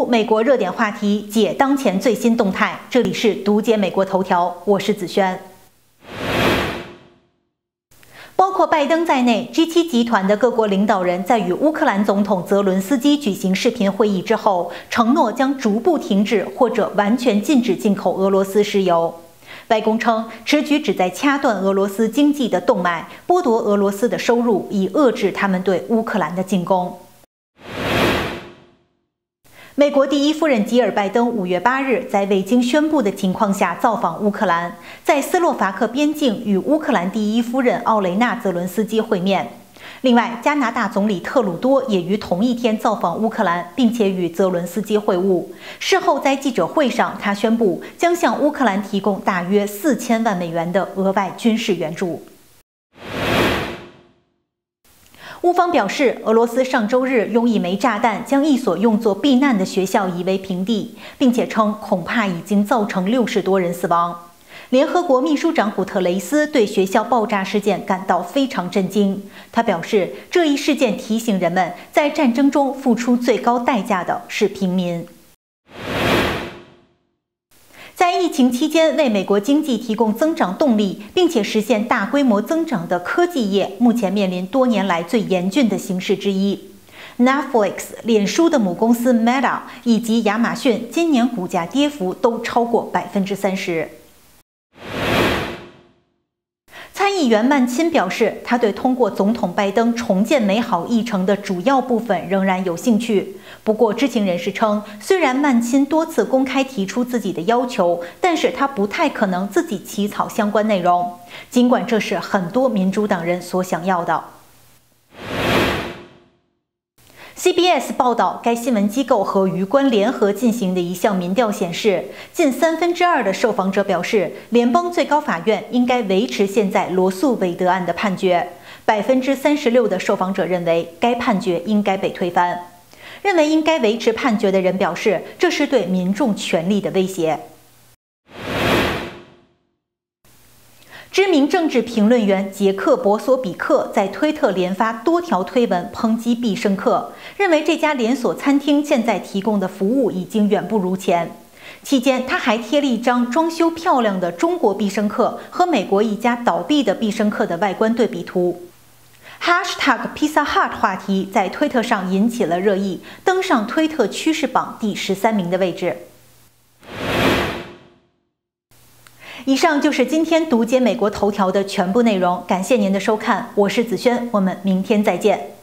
读美国热点话题，解当前最新动态。这里是读解美国头条，我是子轩。包括拜登在内 ，G7 集团的各国领导人在与乌克兰总统泽伦斯基举行视频会议之后，承诺将逐步停止或者完全禁止进口俄罗斯石油。白宫称，此举旨在掐断俄罗斯经济的动脉，剥夺俄罗斯的收入，以遏制他们对乌克兰的进攻。美国第一夫人吉尔拜登5月8日在未经宣布的情况下造访乌克兰，在斯洛伐克边境与乌克兰第一夫人奥雷纳·泽伦斯基会面。另外，加拿大总理特鲁多也于同一天造访乌克兰，并且与泽伦斯基会晤。事后在记者会上，他宣布将向乌克兰提供大约4000万美元的额外军事援助。乌方表示，俄罗斯上周日用一枚炸弹将一所用作避难的学校夷为平地，并且称恐怕已经造成60多人死亡。联合国秘书长古特雷斯对学校爆炸事件感到非常震惊。他表示，这一事件提醒人们，在战争中付出最高代价的是平民。在疫情期间为美国经济提供增长动力，并且实现大规模增长的科技业，目前面临多年来最严峻的形势之一。Netflix、脸书的母公司 Meta 以及亚马逊今年股价跌幅都超过30%。参议员曼钦表示，他对通过总统拜登重建美好议程的主要部分仍然有兴趣。不过，知情人士称，虽然曼钦多次公开提出自己的要求，但是他不太可能自己起草相关内容，尽管这是很多民主党人所想要的。CBS 报道，该新闻机构和余关联合进行的一项民调显示，近2/3的受访者表示，联邦最高法院应该维持现在罗素韦德案的判决。36%的受访者认为该判决应该被推翻。认为应该维持判决的人表示，这是对民众权利的威胁。知名政治评论员杰克·博索比克在推特连发多条推文抨击必胜客，认为这家连锁餐厅现在提供的服务已经远不如前。期间，他还贴了一张装修漂亮的中国必胜客和美国一家倒闭的必胜客的外观对比图。#Pizza Hut 话题在推特上引起了热议，登上推特趋势榜第13名的位置。以上就是今天读解美国头条的全部内容，感谢您的收看，我是子轩，我们明天再见。